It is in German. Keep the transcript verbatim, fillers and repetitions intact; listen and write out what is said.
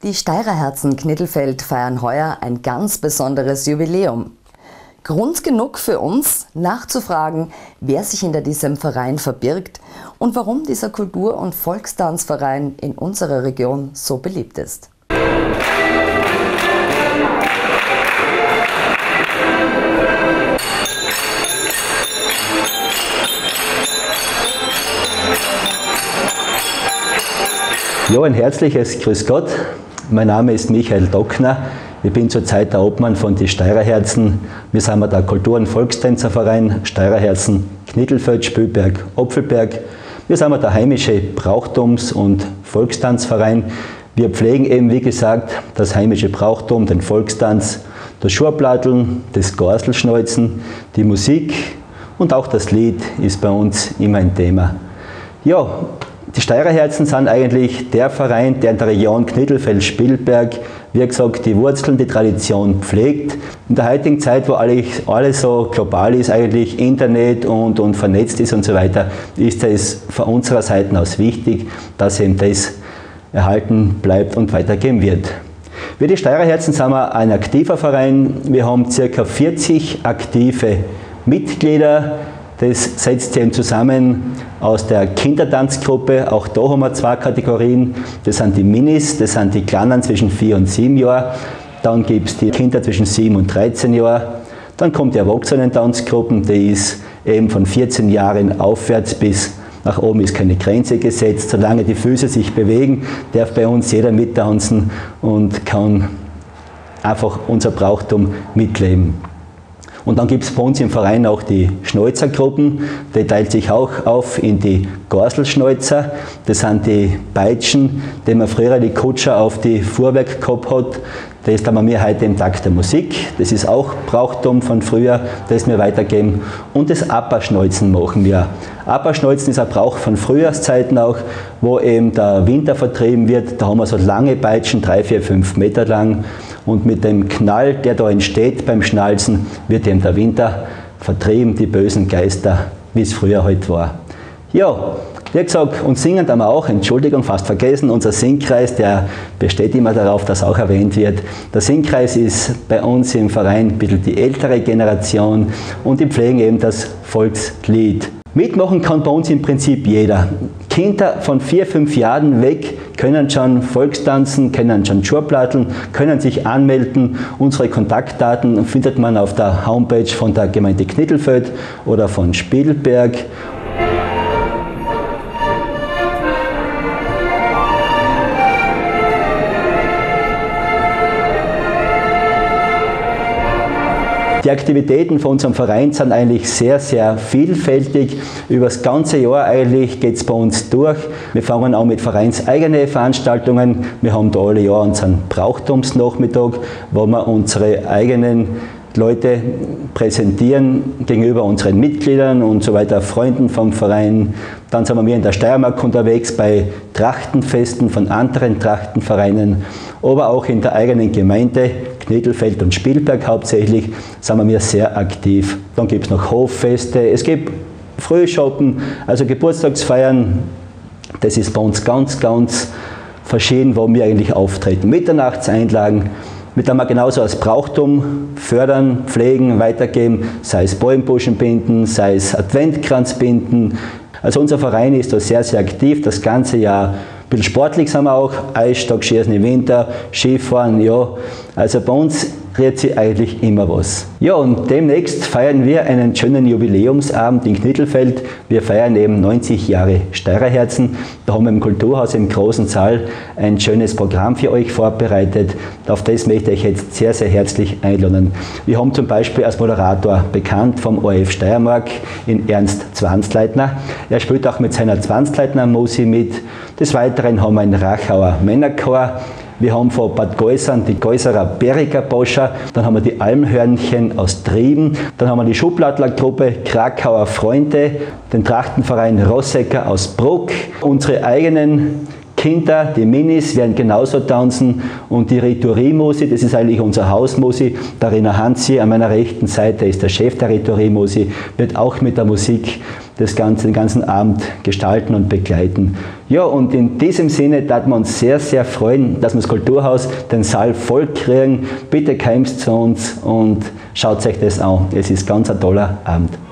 Die Steirerherzen Knittelfeld feiern heuer ein ganz besonderes Jubiläum. Grund genug für uns, nachzufragen, wer sich hinter diesem Verein verbirgt und warum dieser Kultur- und Volkstanzverein in unserer Region so beliebt ist. Ja, ein herzliches Grüß Gott. Mein Name ist Michael Dockner. Ich bin zurzeit der Obmann von die Steirerherzen. Wir sind der Kultur- und Volkstänzerverein Steirerherzen Knittelfeld, Spülberg, Opfelberg. Wir sind der heimische Brauchtums- und Volkstanzverein. Wir pflegen eben, wie gesagt, das heimische Brauchtum, den Volkstanz, das Schurplatteln, das Gorselschneuzen, die Musik und auch das Lied ist bei uns immer ein Thema. Ja, die Steirerherzen sind eigentlich der Verein, der in der Region Knittelfeld-Spülberg, wie gesagt, die Wurzeln, die Tradition pflegt. In der heutigen Zeit, wo alles, alles so global ist, eigentlich Internet und, und vernetzt ist und so weiter, ist es von unserer Seite aus wichtig, dass eben das erhalten bleibt und weitergehen wird. Wir, die Steirerherzen, sind wir ein aktiver Verein. Wir haben ca. vierzig aktive Mitglieder. Das setzt sich zusammen aus der Kindertanzgruppe. Auch da haben wir zwei Kategorien. Das sind die Minis, das sind die Kleinen zwischen vier und sieben Jahren. Dann gibt es die Kinder zwischen sieben und dreizehn Jahren. Dann kommt die Erwachsenen-Tanzgruppen, die ist eben von vierzehn Jahren aufwärts bis nach oben ist keine Grenze gesetzt. Solange die Füße sich bewegen, darf bei uns jeder mittanzen und kann einfach unser Brauchtum mitleben. Und dann gibt es bei uns im Verein auch die Schneuzergruppen, die teilt sich auch auf in die Gorselschneuzer. Das sind die Peitschen, die man früher die Kutscher auf die Fuhrwerk gehabt hat. Das haben wir heute im Takt der Musik. Das ist auch Brauchtum von früher, das wir weitergeben. Und das Apperschneuzen machen wir. Apperschneuzen ist ein Brauch von Frühjahrszeiten auch, wo eben der Winter vertrieben wird. Da haben wir so lange Peitschen, drei, vier, fünf Meter lang. Und mit dem Knall, der da entsteht beim Schnalzen, wird eben der Winter vertrieben, die bösen Geister, wie es früher halt war. Ja, wie gesagt, und singen haben wir auch, Entschuldigung, fast vergessen, unser Singkreis, der besteht immer darauf, dass auch erwähnt wird. Der Singkreis ist bei uns im Verein ein bisschen die ältere Generation und die pflegen eben das Volkslied. Mitmachen kann bei uns im Prinzip jeder. Kinder von vier, fünf Jahren weg können schon Volkstanzen, können schon Schurplatteln, können sich anmelden. Unsere Kontaktdaten findet man auf der Homepage von der Gemeinde Knittelfeld oder von Spülberg. Die Aktivitäten von unserem Verein sind eigentlich sehr, sehr vielfältig. Über das ganze Jahr eigentlich geht es bei uns durch. Wir fangen an mit vereinseigenen Veranstaltungen. Wir haben da alle Jahr unseren Brauchtumsnachmittag, wo wir unsere eigenen Leute präsentieren gegenüber unseren Mitgliedern und so weiter, Freunden vom Verein. Dann sind wir in der Steiermark unterwegs bei Trachtenfesten von anderen Trachtenvereinen, aber auch in der eigenen Gemeinde, Knittelfeld und Spülberg hauptsächlich, sind wir sehr aktiv. Dann gibt es noch Hoffeste, es gibt Frühschoppen, also Geburtstagsfeiern. Das ist bei uns ganz, ganz verschieden, wo wir eigentlich auftreten. Mitternachtseinlagen, mit dem wir genauso als Brauchtum fördern, pflegen, weitergeben, sei es Bäumbuschen binden, sei es Adventkranz binden. Also unser Verein ist da sehr, sehr aktiv, das ganze Jahr. Ein bisschen sportlich sind wir auch, Eisstockschießen im Winter, Skifahren, ja. Also bei uns dreht sich eigentlich immer was. Ja, und demnächst feiern wir einen schönen Jubiläumsabend in Knittelfeld. Wir feiern eben neunzig Jahre Steirerherzen. Da haben wir im Kulturhaus im großen Saal ein schönes Programm für euch vorbereitet. Auf das möchte ich jetzt sehr, sehr herzlich einladen. Wir haben zum Beispiel als Moderator bekannt vom O R F Steiermark in Ernst Zwanzleitner. Er spielt auch mit seiner Zwanzleitner-Musi mit. Des Weiteren haben wir einen Rachauer Männerchor. Wir haben von Bad Geusern die Geuserer Beriker-Boscher, dann haben wir die Almhörnchen aus Trieben, dann haben wir die Schublattler-Gruppe Krakauer Freunde, den Trachtenverein Rossecker aus Bruck, unsere eigenen Kinder, die Minis, werden genauso tanzen und die Riturie-Musi, das ist eigentlich unser Hausmusi, der Rainer Hansi an meiner rechten Seite ist der Chef der Riturie-Musi, wird auch mit der Musik das Ganze, den ganzen Abend gestalten und begleiten. Ja, und in diesem Sinne darf man uns sehr, sehr freuen, dass wir das Kulturhaus, den Saal voll kriegen. Bitte kommt zu uns und schaut euch das an. Es ist ganz ein toller Abend.